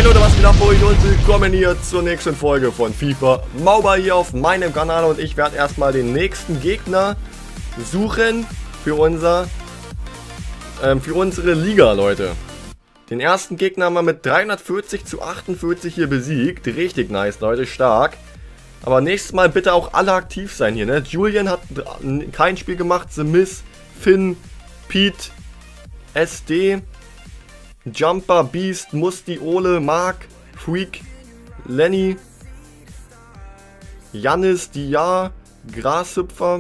Leute, was geht ab bei euch und willkommen hier zur nächsten Folge von FIFA Mobile hier auf meinem Kanal. Und ich werde erstmal den nächsten Gegner suchen für unsere Liga, Leute. Den ersten Gegner haben wir mit 340 zu 48 hier besiegt. Richtig nice, Leute, stark. Aber nächstes Mal bitte auch alle aktiv sein hier, ne? Julian hat kein Spiel gemacht, The Miss, Finn, Pete, SD, Jumper, Beast, Musti, Ole, Mark, Freak, Lenny, Jannis, Dia, Grashüpfer,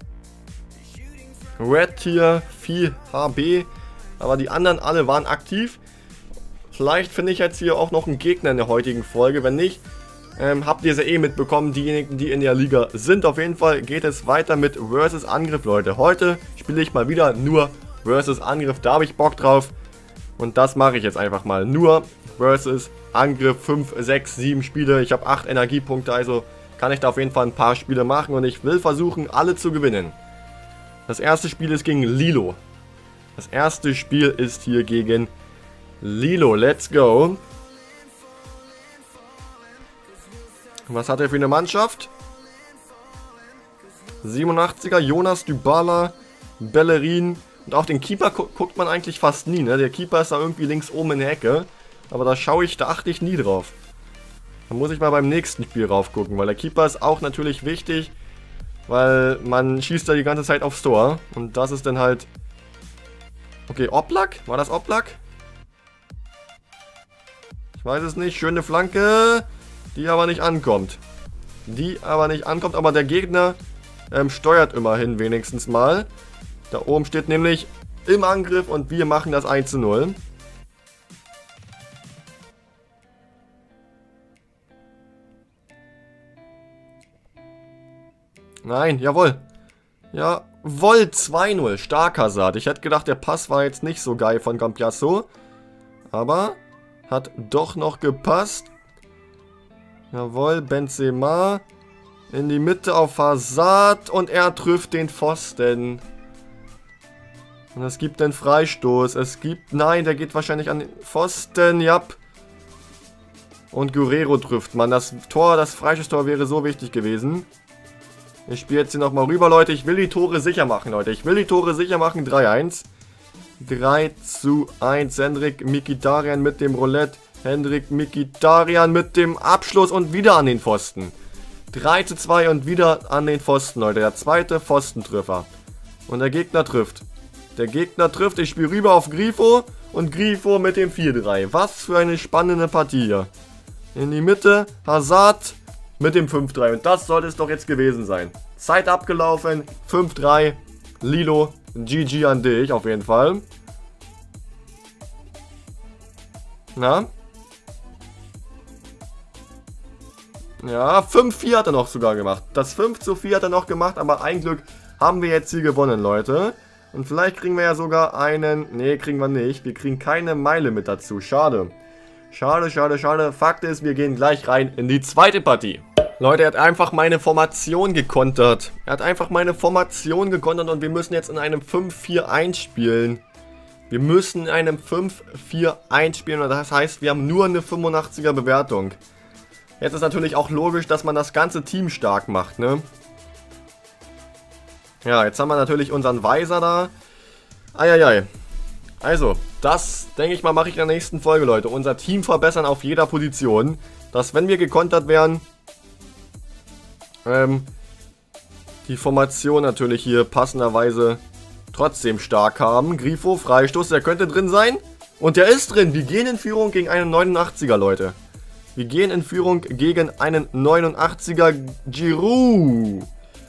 Red Tier, Vieh, HB, aber die anderen alle waren aktiv. Vielleicht finde ich jetzt hier auch noch einen Gegner in der heutigen Folge, wenn nicht, habt ihr sie eh mitbekommen, diejenigen, die in der Liga sind. Auf jeden Fall geht es weiter mit Versus Angriff, Leute. Heute spiele ich mal wieder nur Versus Angriff, da habe ich Bock drauf. Und das mache ich jetzt einfach mal. Nur Versus Angriff, 5, 6, 7 Spiele. Ich habe 8 Energiepunkte, also kann ich da auf jeden Fall ein paar Spiele machen. Und ich will versuchen, alle zu gewinnen. Das erste Spiel ist gegen Lilo. Das erste Spiel ist hier gegen Lilo. Let's go. Was hat er für eine Mannschaft? 87er, Jonas, Dybala, Bellerin. Und auch den Keeper guckt man eigentlich fast nie, ne? Der Keeper ist da irgendwie links oben in der Ecke. Aber da achte ich nie drauf. Da muss ich mal beim nächsten Spiel rauf gucken, weil der Keeper ist auch natürlich wichtig. Weil man schießt da die ganze Zeit aufs Tor. Und das ist dann halt... Okay, Oblak? War das Oblak? Ich weiß es nicht. Schöne Flanke, die aber nicht ankommt. Aber der Gegner steuert immerhin wenigstens mal. Da oben steht nämlich im Angriff und wir machen das 1:0. Nein, jawohl. Jawohl, 2:0. Starker Saat. Ich hätte gedacht, der Pass war jetzt nicht so geil von Campiasso. Aber hat doch noch gepasst. Jawohl, Benzema. In die Mitte auf Hazard und er trifft den Pfosten. Und es gibt den Freistoß. Nein, der geht wahrscheinlich an den Pfosten. Ja. Und Guerrero trifft man. Das Freistoßtor wäre so wichtig gewesen. Ich spiele jetzt hier nochmal rüber, Leute. Ich will die Tore sicher machen, Leute. 3-1. 3:1. Hendrik Mkhitaryan mit dem Roulette. Hendrik Mkhitaryan mit dem Abschluss und wieder an den Pfosten. 3:2 und wieder an den Pfosten, Leute. Der zweite Pfostentreffer. Und der Gegner trifft. Ich spiele rüber auf Grifo und Grifo mit dem 4:3. Was für eine spannende Partie hier. In die Mitte, Hazard mit dem 5:3. Und das sollte es doch jetzt gewesen sein. Zeit abgelaufen, 5:3. Lilo, GG an dich auf jeden Fall. Na? Ja, 5:4 hat er noch sogar gemacht. Das 5:4 hat er noch gemacht, aber ein Glück haben wir jetzt hier gewonnen, Leute. Und vielleicht kriegen wir ja sogar einen... Nee, kriegen wir nicht. Wir kriegen keine Meile mit dazu. Schade. Schade. Fakt ist, wir gehen gleich rein in die zweite Partie. Leute, er hat einfach meine Formation gekontert. Und wir müssen jetzt in einem 5-4-1 spielen. Und das heißt, wir haben nur eine 85er Bewertung. Jetzt ist natürlich auch logisch, dass man das ganze Team stark macht, ne? Ja, jetzt haben wir natürlich unseren Weiser da. Eieiei. Also, das, denke ich mal, mache ich in der nächsten Folge, Leute. Unser Team verbessern auf jeder Position. Dass, wenn wir gekontert werden, die Formation natürlich hier passenderweise trotzdem stark haben. Grifo, Freistoß, der könnte drin sein. Und der ist drin. Wir gehen in Führung gegen einen 89er, Leute. Wir gehen in Führung gegen einen 89er Giroud.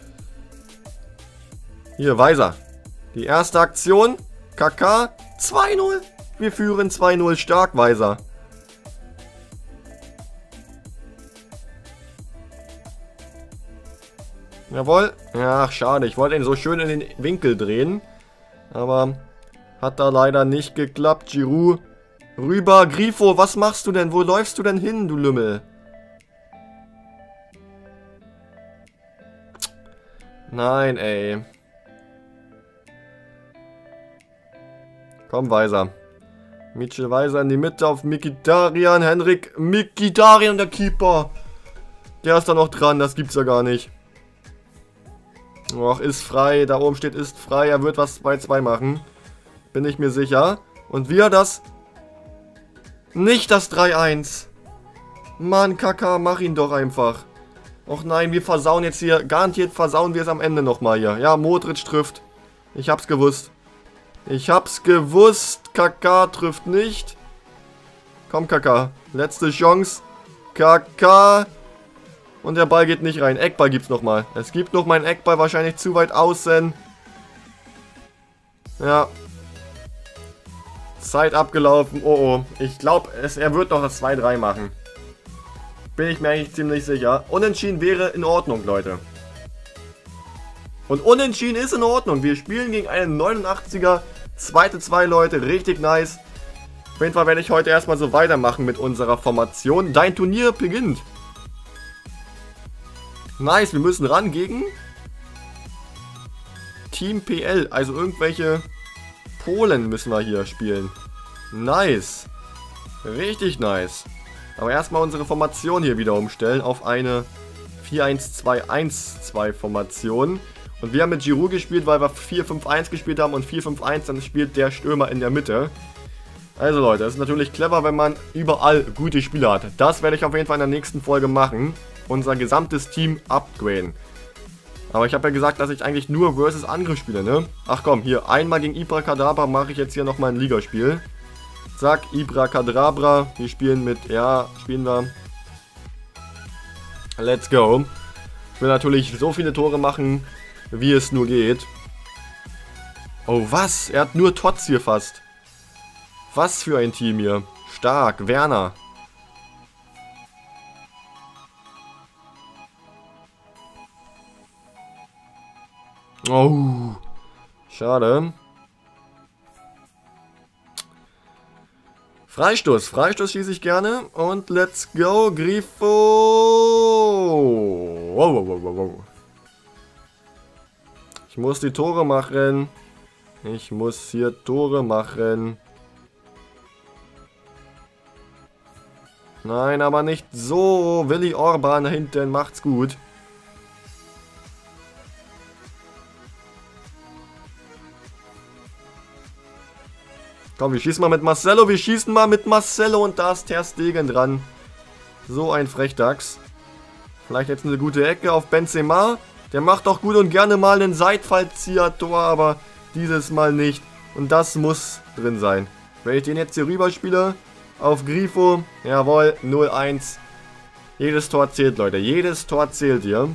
Hier, Weiser. Die erste Aktion. KK. 2:0. Wir führen 2:0. Stark, Weiser. Jawohl. Ach, schade. Ich wollte ihn so schön in den Winkel drehen. Aber hat da leider nicht geklappt. Giroud. Rüber. Grifo, was machst du denn? Wo läufst du denn hin, du Lümmel? Nein, ey. Komm, Weiser. Mitchell Weiser in die Mitte auf Mkhitaryan. Henrik Mkhitaryan, der Keeper. Der ist da noch dran, das gibt's ja gar nicht. Och, ist frei. Da oben steht, ist frei. Er wird was 2-2 machen. Bin ich mir sicher. Und wir das... Nicht das 3-1. Mann, Kaka, mach ihn doch einfach. Och nein, wir versauen jetzt hier. Garantiert versauen wir es am Ende nochmal hier. Ja, Modric trifft. Ich hab's gewusst. Ich hab's gewusst. Kaka trifft nicht. Komm, Kaka. Letzte Chance. Kaka. Und der Ball geht nicht rein. Eckball gibt's nochmal. Es gibt noch meinen Eckball wahrscheinlich zu weit außen. Ja. Zeit abgelaufen. Oh oh. Ich glaube, er wird noch das 2-3 machen. Bin ich mir eigentlich ziemlich sicher. Unentschieden wäre in Ordnung, Leute. Und unentschieden ist in Ordnung. Wir spielen gegen einen 89er. 2-2, Leute. Richtig nice. Auf jeden Fall werde ich heute erstmal so weitermachen mit unserer Formation. Dein Turnier beginnt. Nice, wir müssen ran gegen Team PL. Also irgendwelche Polen müssen wir hier spielen. Nice. Richtig nice. Aber erstmal unsere Formation hier wieder umstellen auf eine 4-1-2-1-2 Formation. Und wir haben mit Giroud gespielt, weil wir 4-5-1 gespielt haben und 4-5-1, dann spielt der Stürmer in der Mitte. Also Leute, es ist natürlich clever, wenn man überall gute Spieler hat. Das werde ich auf jeden Fall in der nächsten Folge machen. Unser gesamtes Team upgraden. Aber ich habe ja gesagt, dass ich eigentlich nur versus Angriff spiele, ne? Ach komm, hier einmal gegen Ibra Kadabra mache ich jetzt hier nochmal ein Ligaspiel. Zack, Ibra Kadabra. Wir spielen mit, ja, spielen wir. Let's go. Ich will natürlich so viele Tore machen, wie es nur geht. Oh, was? Er hat nur Tots hier fast. Was für ein Team hier. Stark, Werner. Oh, schade. Freistoß schieße ich gerne. Und let's go, Grifo. Wow, wow, wow, wow. Ich muss die Tore machen. Ich muss hier Tore machen. Nein, aber nicht so. Willi Orban hinten macht's gut. Komm, wir schießen mal mit Marcelo. Wir schießen mal mit Marcelo und da ist Ter Stegen dran. So ein Frechdachs. Vielleicht jetzt eine gute Ecke auf Benzema. Der macht doch gut und gerne mal einen Seitfallzieher-Tor, aber dieses Mal nicht. Und das muss drin sein. Wenn ich den jetzt hier rüber spiele, auf Grifo, jawohl, 0-1. Jedes Tor zählt, Leute. Jedes Tor zählt hier.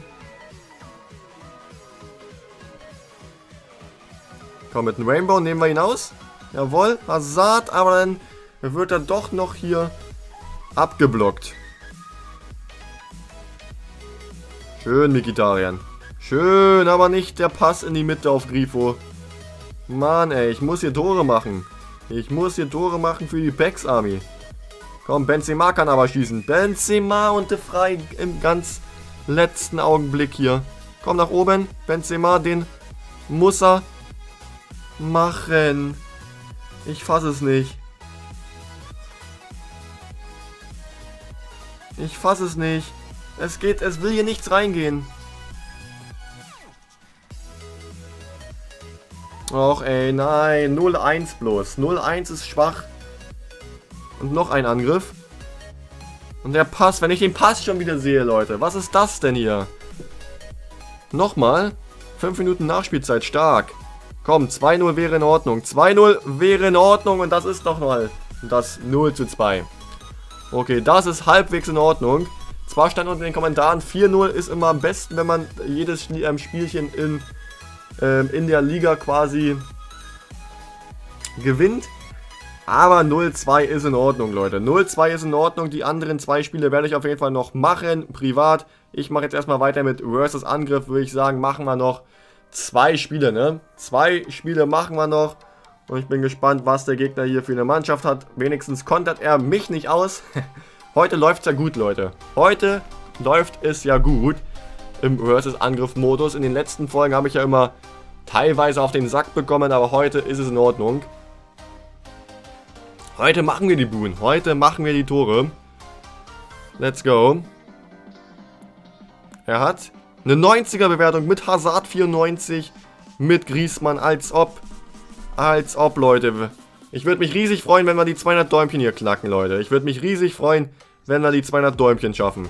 Komm, mit dem Rainbow nehmen wir ihn aus. Jawohl, Hazard, aber dann wird er doch noch hier abgeblockt. Schön, Mkhitaryan. Schön, aber nicht der Pass in die Mitte auf Grifo. Mann, ey, ich muss hier Tore machen. Ich muss hier Tore machen für die Becks Army. Komm, Benzema kann aber schießen. Benzema und De Vrij im ganz letzten Augenblick hier. Komm nach oben. Benzema, den muss er machen. Ich fasse es nicht. Ich fasse es nicht. Es will hier nichts reingehen. Och ey, nein. 0-1 bloß. 0-1 ist schwach. Und noch ein Angriff. Und der Pass, wenn ich den Pass schon wieder sehe, Leute. Was ist das denn hier? Nochmal. 5 Minuten Nachspielzeit, stark. Komm, 2-0 wäre in Ordnung. 2-0 wäre in Ordnung und das ist doch mal das 0-2. Okay, das ist halbwegs in Ordnung. Zwar stand unter den Kommentaren, 4-0 ist immer am besten, wenn man jedes Spielchen in der Liga quasi gewinnt. Aber 0-2 ist in Ordnung, Leute. 0-2 ist in Ordnung. Die anderen 2 Spiele werde ich auf jeden Fall noch machen, privat. Ich mache jetzt erstmal weiter mit Versus Angriff, würde ich sagen, machen wir noch 2 Spiele, ne? 2 Spiele machen wir noch. Und ich bin gespannt, was der Gegner hier für eine Mannschaft hat. Wenigstens kontert er mich nicht aus. Heute läuft es ja gut, Leute. Heute läuft es ja gut im Versus-Angriff-Modus. In den letzten Folgen habe ich ja immer teilweise auf den Sack bekommen, aber heute ist es in Ordnung. Heute machen wir die Buden. Heute machen wir die Tore. Let's go. Er hat eine 90er Bewertung mit Hazard 94. Mit Griezmann, als ob. Als ob, Leute. Ich würde mich riesig freuen, wenn wir die 200 Däumchen hier knacken, Leute. Ich würde mich riesig freuen, wenn wir die 200 Däumchen schaffen.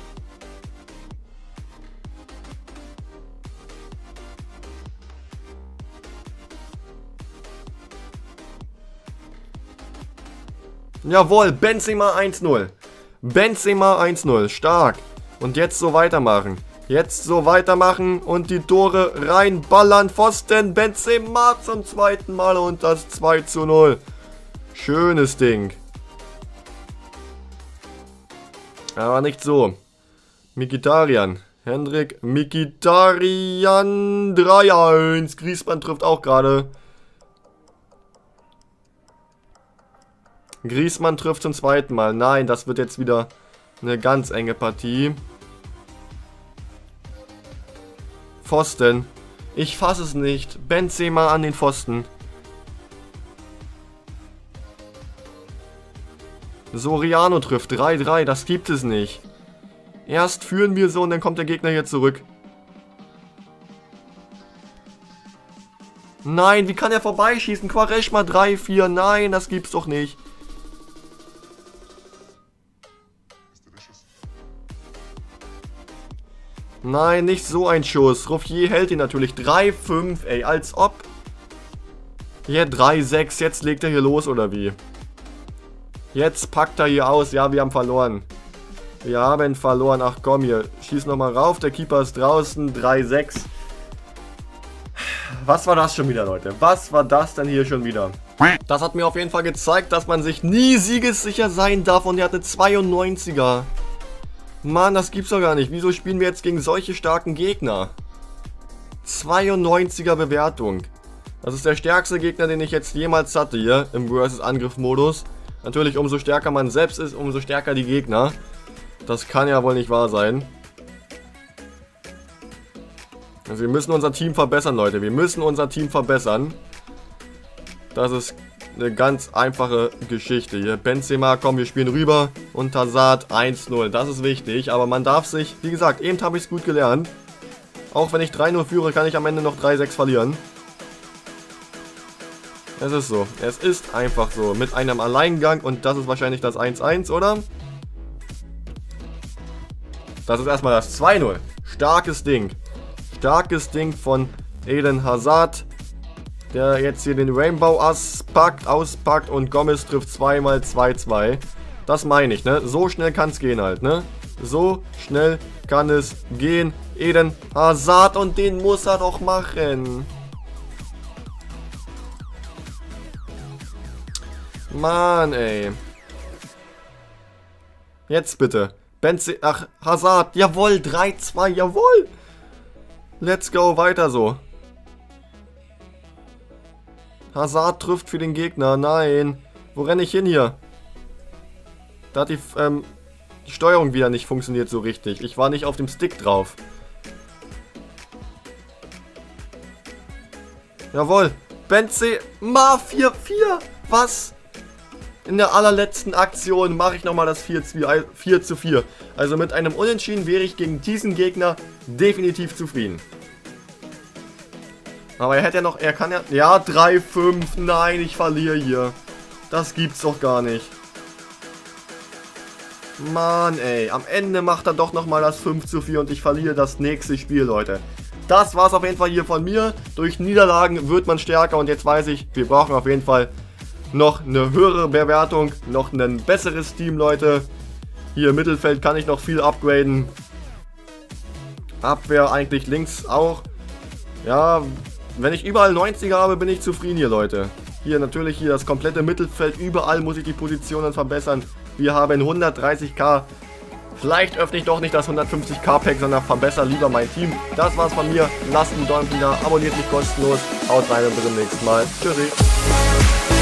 Jawohl, Benzema 1-0. Benzema 1-0, stark. Und jetzt so weitermachen. Jetzt so weitermachen und die Tore reinballern. Pfosten, Benzema zum zweiten Mal und das 2-0. Schönes Ding. Aber nicht so. Mkhitaryan. Hendrik Mkhitaryan 3-1. Griezmann trifft auch gerade. Griezmann trifft zum zweiten Mal. Nein, das wird jetzt wieder eine ganz enge Partie. Pfosten. Ich fasse es nicht. Benzema an den Pfosten. Soriano trifft 3-3. Das gibt es nicht. Erst führen wir so und dann kommt der Gegner hier zurück. Nein, wie kann er vorbeischießen? Quaresma 3-4. Nein, das gibt's doch nicht. Nein, nicht so ein Schuss. Ruffier hält ihn natürlich. 3-5, ey, als ob. Hier 3-6. Jetzt legt er hier los, oder wie? Jetzt packt er hier aus. Ja, wir haben verloren. Wir haben verloren. Ach komm, hier. Schieß nochmal rauf. Der Keeper ist draußen. 3-6. Was war das schon wieder, Leute? Was war das denn hier schon wieder? Das hat mir auf jeden Fall gezeigt, dass man sich nie siegessicher sein darf. Und er hat eine 92er. Mann, das gibt's doch gar nicht. Wieso spielen wir jetzt gegen solche starken Gegner? 92er Bewertung. Das ist der stärkste Gegner, den ich jetzt jemals hatte hier im Versus-Angriff-Modus. Natürlich, umso stärker man selbst ist, umso stärker die Gegner. Das kann ja wohl nicht wahr sein. Also wir müssen unser Team verbessern, Leute. Wir müssen unser Team verbessern. Das ist eine ganz einfache Geschichte hier. Benzema, komm, wir spielen rüber. Und Hazard 1-0. Das ist wichtig. Aber man darf sich, wie gesagt, eben habe ich es gut gelernt. Auch wenn ich 3-0 führe, kann ich am Ende noch 3-6 verlieren. Es ist so. Es ist einfach so. Mit einem Alleingang. Und das ist wahrscheinlich das 1-1, oder? Das ist erstmal das 2-0. Starkes Ding. Starkes Ding von Eden Hazard. Der jetzt hier den Rainbow auspackt und Gomez trifft zweimal 2-2. Das meine ich, ne? So schnell kann es gehen halt, ne? So schnell kann es gehen. Eden Hazard und den muss er doch machen. Mann, ey. Jetzt bitte. Hazard, jawohl, 3-2, jawohl. Let's go, weiter so. Hazard trifft für den Gegner. Nein. Wo renne ich hin hier? Da hat die Steuerung wieder nicht funktioniert so richtig. Ich war nicht auf dem Stick drauf. Jawohl. Benzema 4-4. Was? In der allerletzten Aktion mache ich nochmal das 4-4. Also mit einem Unentschieden wäre ich gegen diesen Gegner definitiv zufrieden. Aber er hätte ja noch, er kann ja, ja 3-5, nein, ich verliere hier. Das gibt's doch gar nicht. Mann, ey, am Ende macht er doch nochmal das 5-4 und ich verliere das nächste Spiel, Leute. Das war's auf jeden Fall hier von mir. Durch Niederlagen wird man stärker und jetzt weiß ich, wir brauchen auf jeden Fall noch eine höhere Bewertung, noch ein besseres Team, Leute. Hier im Mittelfeld kann ich noch viel upgraden. Abwehr eigentlich links auch. Ja, wenn ich überall 90er habe, bin ich zufrieden hier, Leute. Hier natürlich hier das komplette Mittelfeld. Überall muss ich die Positionen verbessern. Wir haben 130k. Vielleicht öffne ich doch nicht das 150k Pack, sondern verbessere lieber mein Team. Das war's von mir. Lasst einen Daumen da, abonniert mich kostenlos. Haut rein und bis zum nächsten Mal. Tschüssi.